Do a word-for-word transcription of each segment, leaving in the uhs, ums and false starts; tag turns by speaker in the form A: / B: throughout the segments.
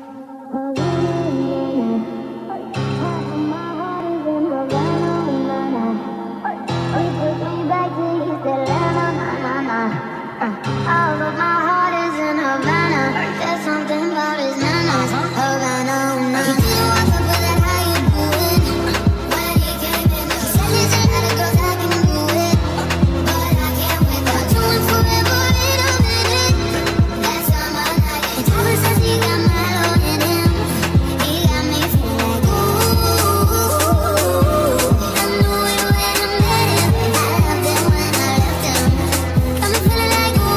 A: All of my heart is in Havana. There's something about his manners. Havana, Havana. He didn't walk up with that, how you doing? When he came in, he said there's a lot of girls I can do it, but I can't wait. I'll do it forever in a minute. That's how my night. And Tyler says he got Milo in him. He got me feeling like ooh. I knew it when I met him. I loved it when I left him. I'm feeling like ooh.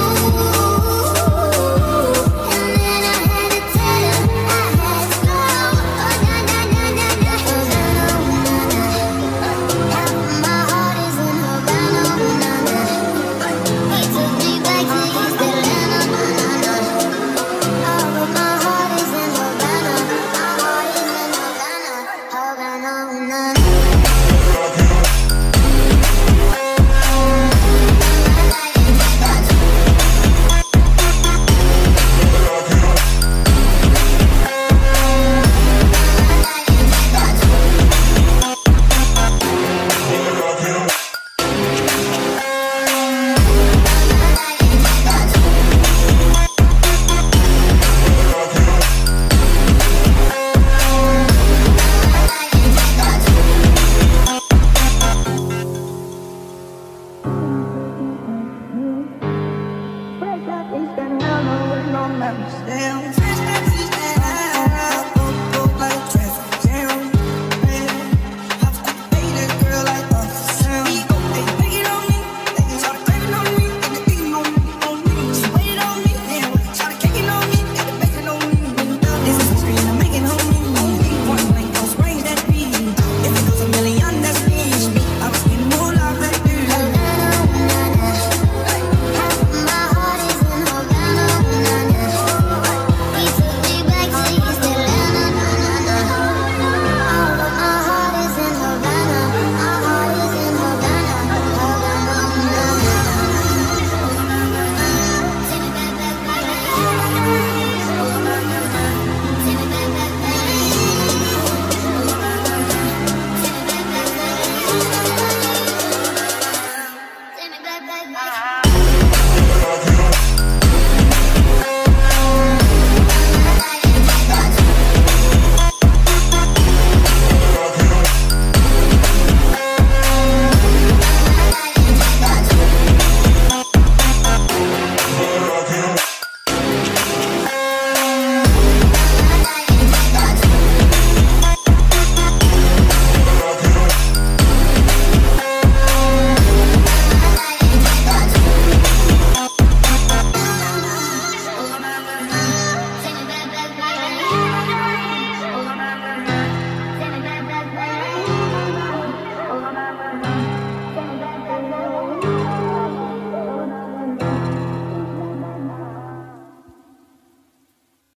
A: Break up, he's been hammered with no members. Damn,